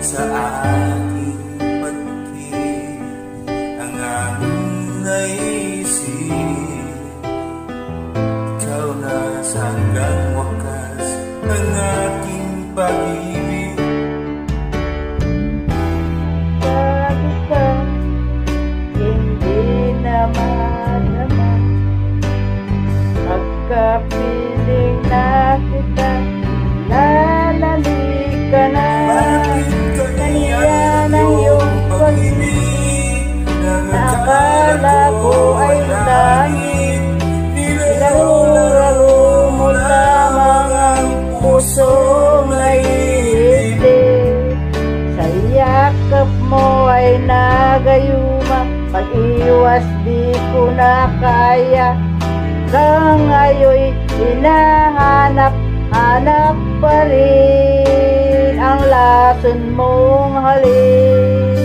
sa aking pagkikip ang aming naisip. Ikaw na sa hanggang wakas ang aking pag-ibig. Bakit ka hindi na madama pagkapiling na kita? Lalalik ka na. Kaniya ng iyong pag-ibig nakala ko ay langit. Nilaro-laro mo lamang ang pusong naiibig. Sa yakap mo ay nagayuma, pag-iwas di ko na kaya. Hanggang ngayon'y hinahanap-hanap pa rin ang lason mong halik.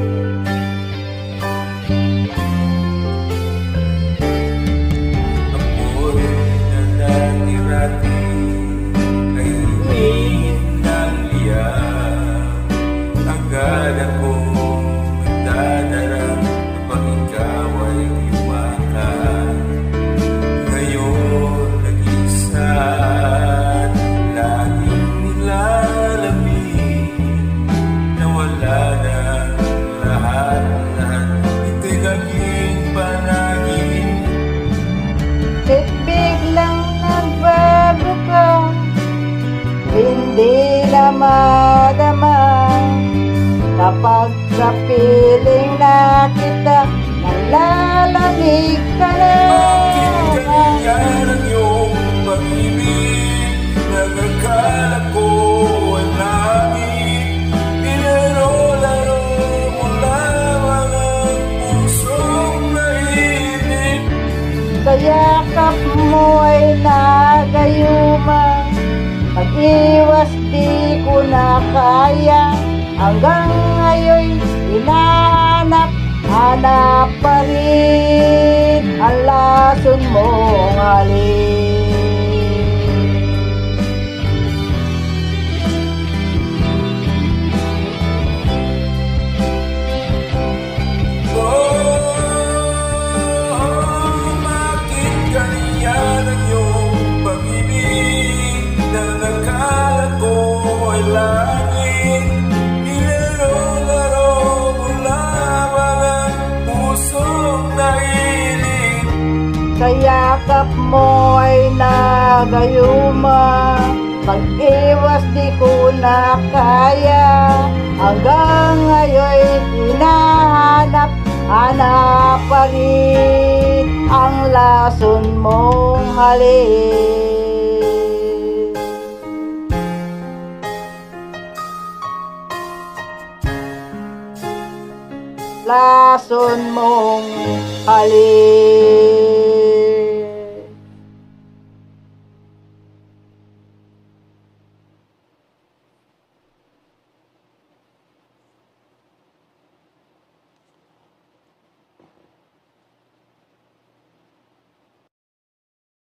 Ako'y nalati-rati ay humihin ng liyak. Agad akong nagdadarang kapag ikaw ay yumakas. Ngayon nag-isa at laging nilalamig na wala na lahat-lahat. Ito'y naging panaginip. At biglang nagbago ka, hindi na madama kapag kapiling na kita, nalalamig ka na. Bakit ganyan ang iyong pag-ibig? Nagakala ko ay langit. Nilaro-laro mo lamang ang pusong naiinip. Sa yakap mo ay nagayuma, pag-iwas di ko na kaya. Hanggang ngayon'y hinahanap-hanap pa rin ang lason mong halik. Bakit ganyan ang iyong pag-ibig? Na nakala ko ay langit. Nilaro-laro mo lamang ang pusong naiinip. Sa yakap mo ay nagayuma, pag-iwas di ko na kaya. Hanggang ngayon'y hinahanap-hanap pa rin ang lason mong halik. Lason mong halik.